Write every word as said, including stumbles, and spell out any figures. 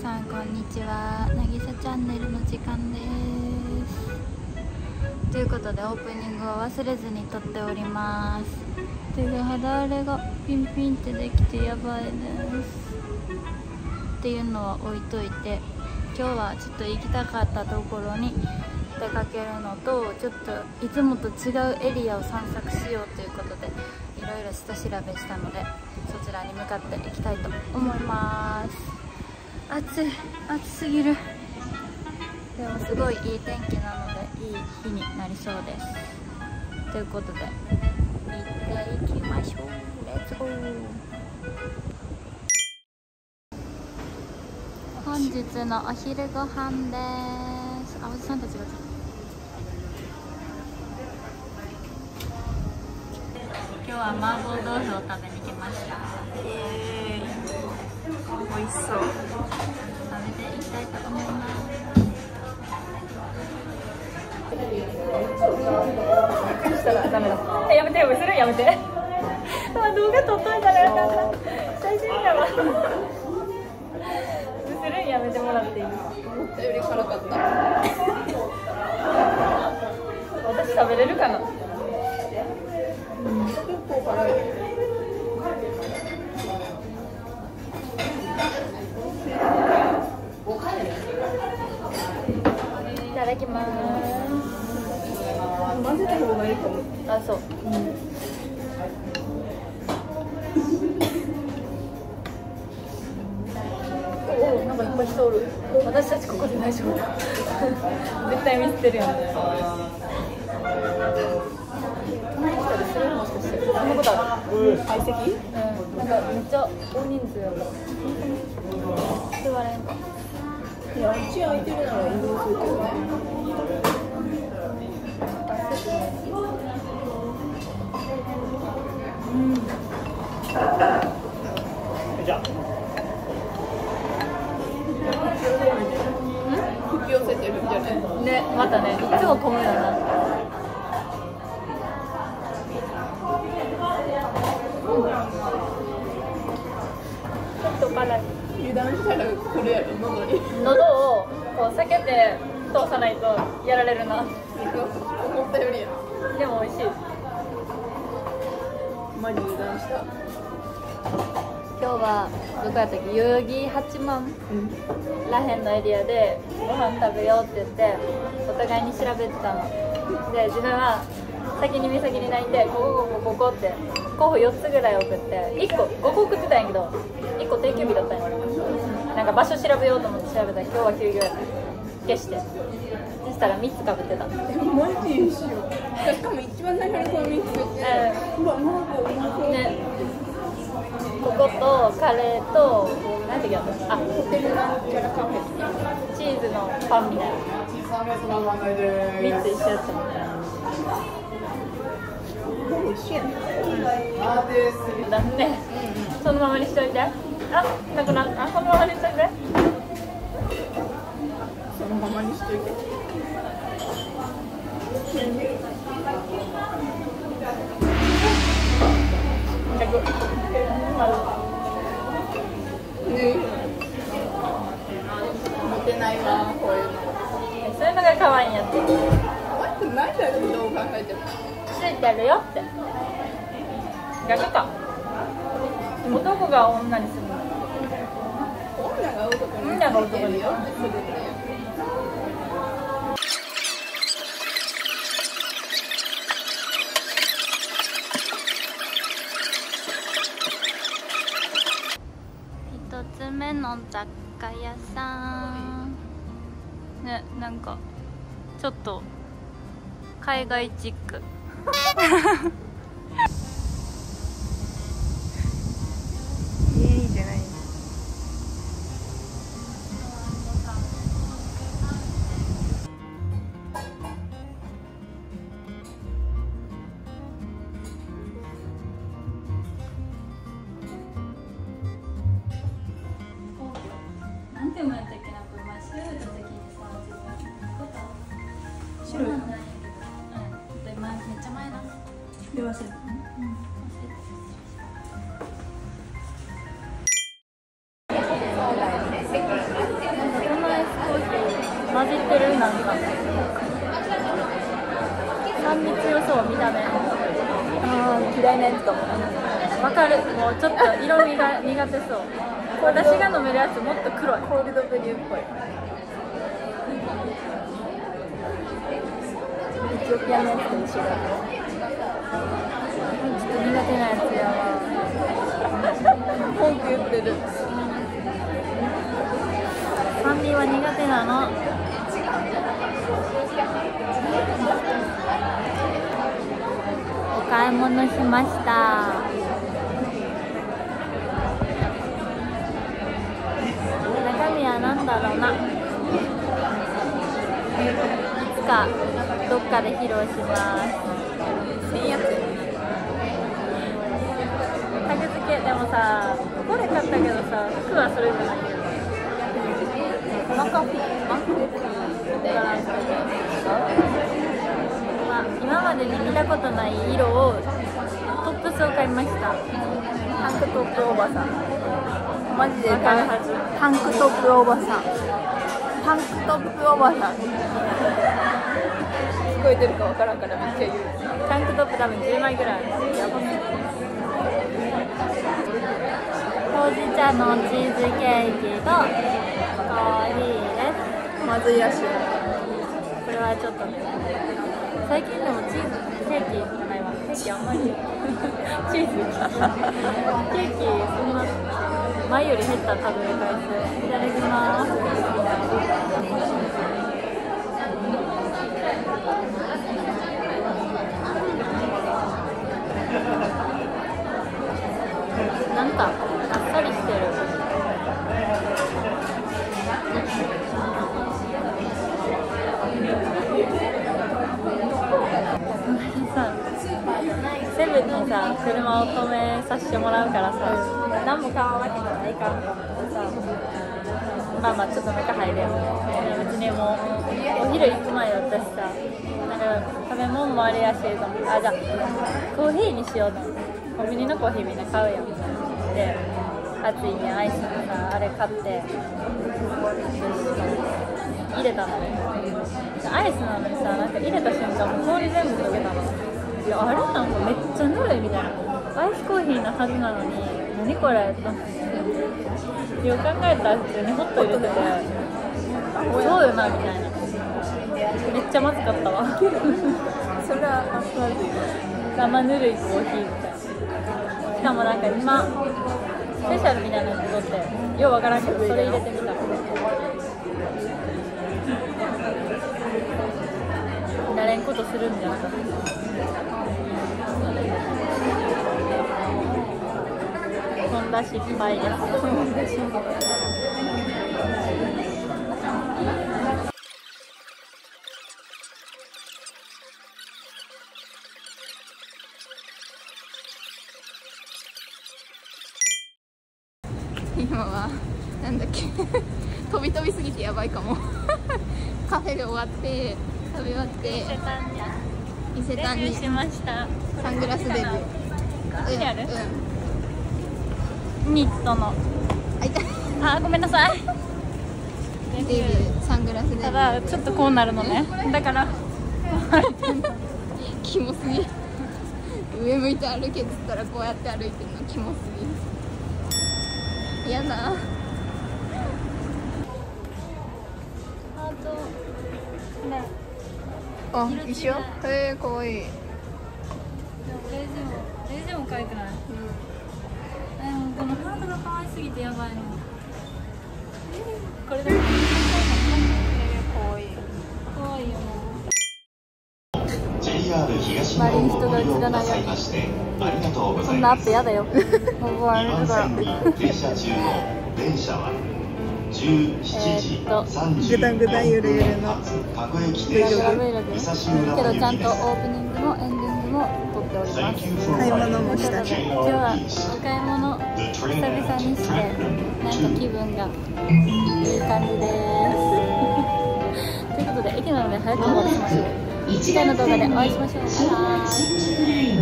さんこんにちは。なぎさチャンネルの時間です。ということでオープニングを忘れずに撮っております。手が肌荒れがピンピンってできてやばいですっていうのは置いといて、今日はちょっと行きたかったところに出かけるのと、ちょっといつもと違うエリアを散策しようということでいろいろ下調べしたので、そちらに向かっていきたいと思います。暑い、暑すぎる。でもすごいいい天気なのでいい日になりそうです。ということで行っていきましょう。レッツゴー。本日のお昼ご飯です。あ、おじさんたちが今日は麻婆豆腐を食べに来ました。イエーイ、美味しそう。食べていきたいと思います。したらダメだ。やめてよ、するやめて。あ、動画撮っといたら最初にだわ。するやめてもらっていい？思ったより辛かった。私食べれるかな？うん、結構辛い。いただきます。混ぜた方がいいかも。あ、そう。うん、おお、なんかいっぱい人おる。私たちここで大丈夫。絶対見捨てるやん。隣来たりする？もしかして。そんなことある？相席？うん。なんかめっちゃ大人数やから。座れんか。いや、うち空いてるなら移動するけどね。うん。じゃあ。引き寄せてるんじゃない？ね、またね、いつも混むよな。ちょっと辛い。油断したら来るやろ、喉に。喉をこう避けて通さないとやられるな。思ったよりや。でも美味しい。マジ油断した。今日はどこやったっけ、代々木八幡らへんのエリアでご飯食べようって言ってお互いに調べてたので、自分は先に先にないんでここここここって候補よっつぐらい送って、いっこごこ送ってたんやけどいっこ定休日だったんや。なんか場所調べようと思って調べたら今日は休業やった。消して、そしたらみっつかぶってた。マジにしよう。しかも一番最初にこのみっつ言って、うわ、うまそううまそうね。こことカレーと何て言うの、あ、ホテルなんちゃらカフェチーズのパンみたいなみっつ一緒やったみたいな。美味しいやん。だね。そのままにしといて。あ、なくなった。あ、そのままにしといて。そのままにしといて。モテないわ、こういうの。そういうのが可愛いんやって。可愛くないだろ、どう考えても。ついてるよって。逆か。男が女にするの。女が男に。女が男によ。一つ目の雑貨屋さんね、なんかちょっと海外チック。いいじゃない。なんて読むやったっけな、これ前白い歌的にさ、白い歌なんやけど、うん、前めっちゃ前だ。で忘れた。うん。 混じってるなんかさん密予想見た目。 あー嫌いなやつかも。 わかる。もうちょっと色味が苦手そう。私が飲めるやつもっと黒い。 コールドブリューっぽい。エチオピアのやつと一緒だ。 ちょっと苦手なやつやわ。 文句言ってる。 酸味は苦手なの。お買い物しました。中身は何だろうな。いつかどっかで披露します。 せんやつ。 タグ付けでもさ、これ買ったけどさ、服はそれじゃないけど。 マカフィー、マカフィーみたいなやつ。 まあ、今までに見たことない色をトップスを買いました。 タンクトップおばさん。マジでわかるはず。 タンクトップおばさん。タンクトップおばさん。聞こえてるかわからんからめっちゃ言う。 タンクトップ多分じゅうまいぐらいある。やばすぎる。ほうじ茶のチーズケーキとコーヒーです。 まずいらしい。 これはちょっとね、最近でもチーズケーキじゃないわ。ケーキあんまりチーズケーキそんな前より減った食べる回数。いただきます。なんかあっさりしてる。さ、セブンにさ、車を止めさせてもらうからさ、何も買わなきゃいかんかってさ、まあまあちょっと中入れよ。別にもうお昼行く前だったしさ、なんか食べ物もあれやしと思って、あ、じゃあコーヒーにしようと思って、コンビニのコーヒーみんな買うやん。で、暑いね、アイスのさ、あれ買って入れたの。アイスなのにさ、なんか入れた瞬間もう氷全部溶けたの。いや、あれなんかめっちゃぬるいみたいな。アイスコーヒーのはずなのに何これと思って、よく考えたら普通にホット入れてて、そうよなみたいな。めっちゃまずかったわ。 それはまずい。 生ぬるいコーヒーみたいな。しかもなんか今スペシャルみたいなの撮ってようわからんけどそれ入れてみた。慣れんことするんじゃなかった。とんだ失敗です。 今はなんだっけ飛び飛びすぎてやばいかも。カフェで終わって食べ終わって伊勢丹にしましたサングラスデビュー。 うん、ある、 うん、 ニットのあ、いたあ、ごめんなさい。 デビューサングラスデビュー。 ただちょっとこうなるのね。だからキモすぎ。上向いて歩けっつったらこうやって歩いてるのキモすぎ。やだ。 ハートね。 あ、一緒？へえ、かわいい。 レジもレジも可愛くない？うん。でもこのハートが可愛すぎてやばいの。これでも可愛い。可愛いよね。周りに人が映らないように。そんなアップやだよ。もうあれだから。えーっとぐだぐだゆるゆるの Vlog けどちゃんとオープニングもエンディングも撮っております。 買い物もしたし、 今日はお買い物久々にしてなんか気分がいい感じですということで駅なので早く戻しましょう。次回の動画でお会いしましょう。バイバーイ。